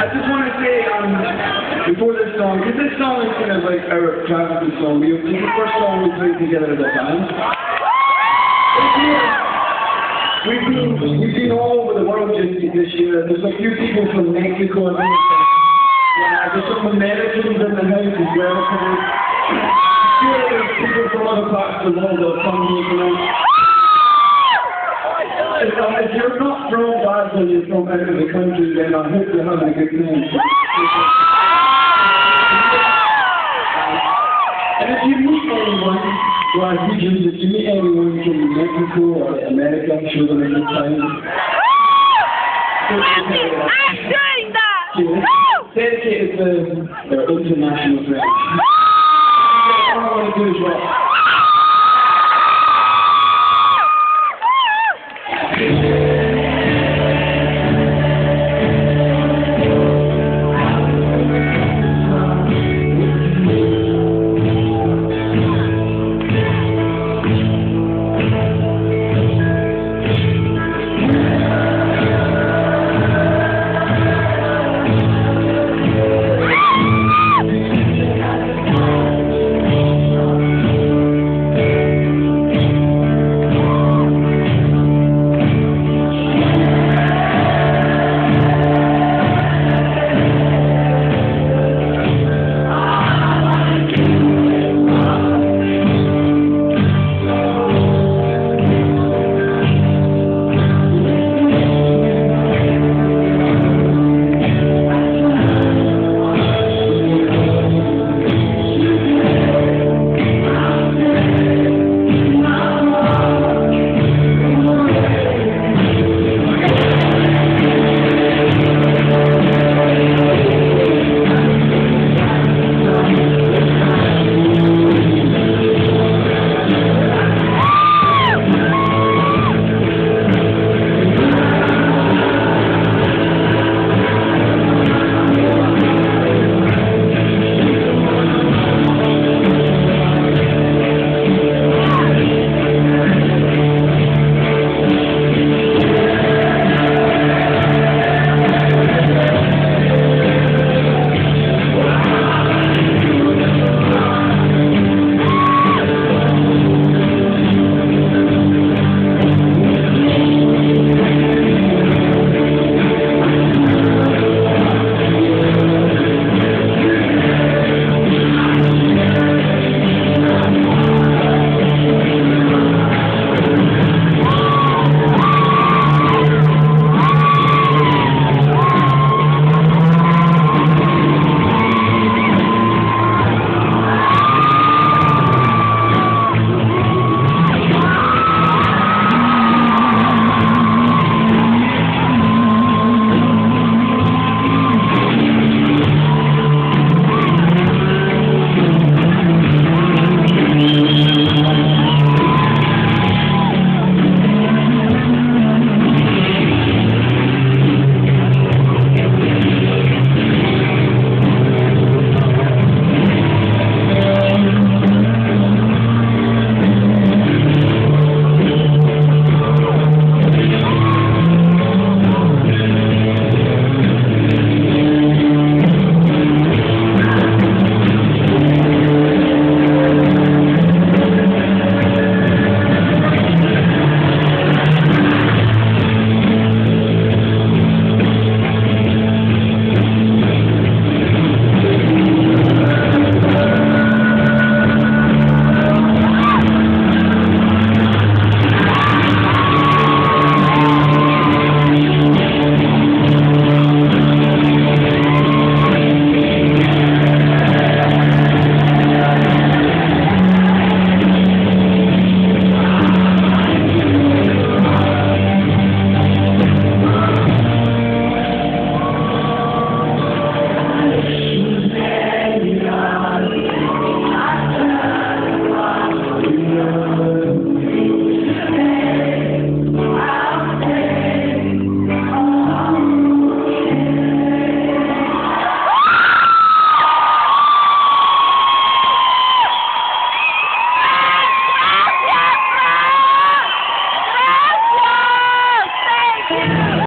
I just want to say, before this song, because this song is kind of like our Travis's song. It's the first song we played together as a band. We've been all over the world this year. There's a few people from Mexico and there's some Americans in the house as well. There's people from other parts of the world that have come here tonight. If you're not from Glasgow, you're from out of the country, then I hope you're having a good time. And if you meet anyone, if you meet anyone from Mexico or America, I'm sure they're a good time. I'm doing that! Dedicated to their international friends. All I want to do is rock.